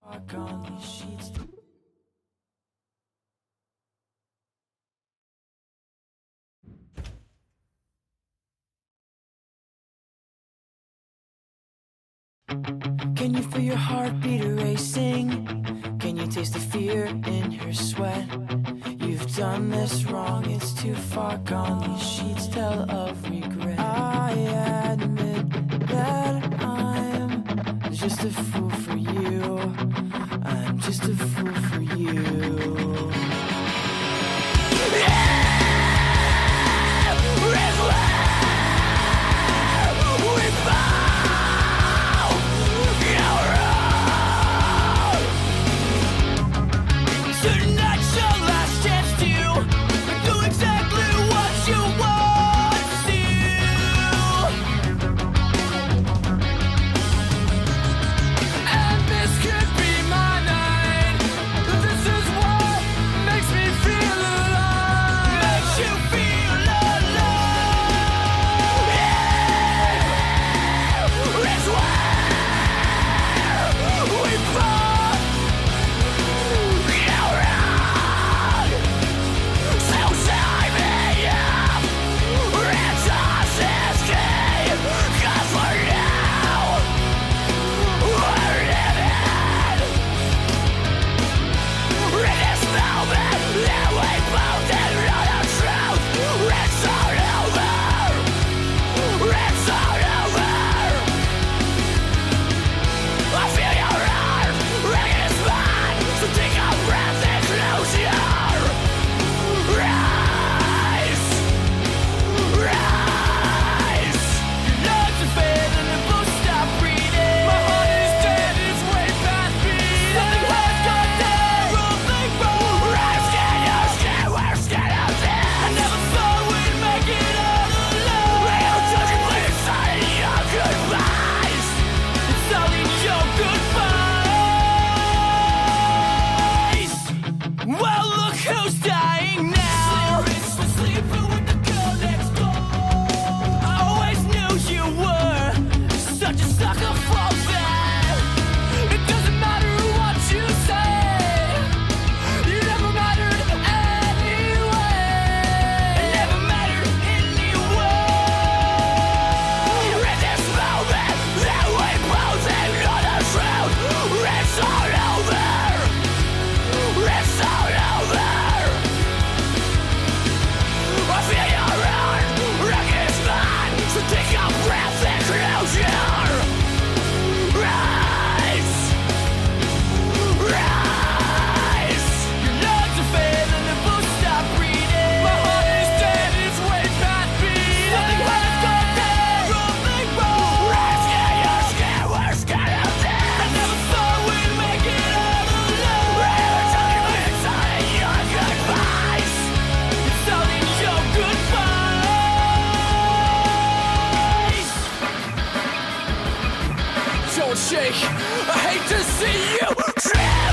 Walk on these sheets. Can you feel your heartbeat racing? Can you taste the fear in your sweat? You've done this wrong, it's too far gone. These sheets tell of regret. I admit that I'm just a fool for you. I'm just a fool for you. Shake. I hate to see you try.